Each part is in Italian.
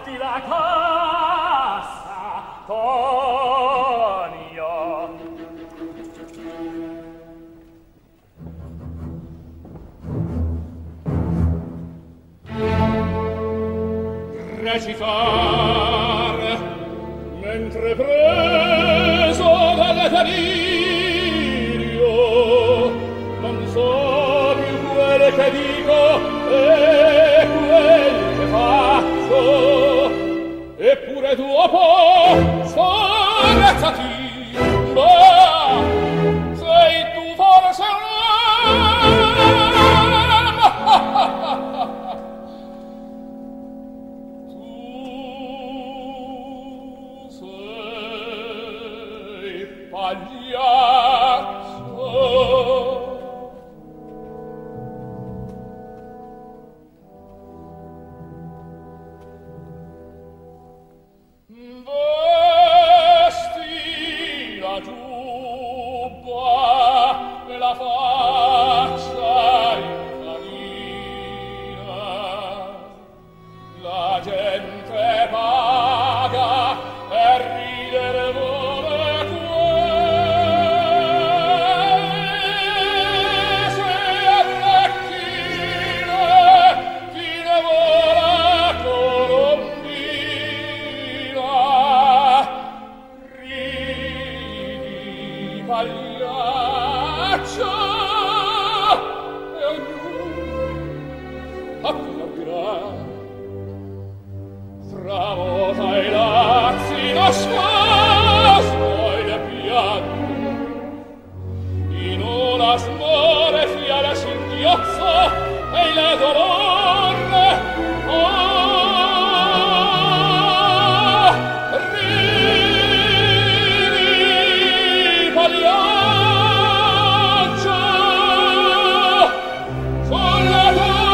fatti la cassa, Tonio. Recitar, mentre preso dal delirio, non so più quel che dico e quel che faccio, eppure dopo sforzati, ma sei tu forse un vesti la giubba e la faccia infadina, la gente paga per ridere vuole queste arlecchine, fine vola colombina, ridi pagliaccio e ognuno applaudirà. Tramota i lazzi nascosto il pianto, in una smore fiala singhiozza e il dolore, ridi pagliaccio sulla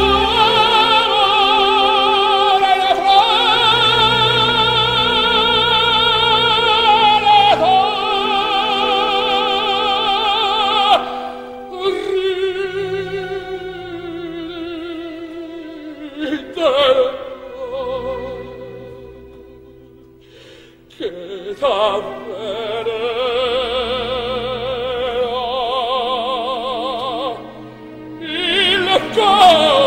che t'avvererà il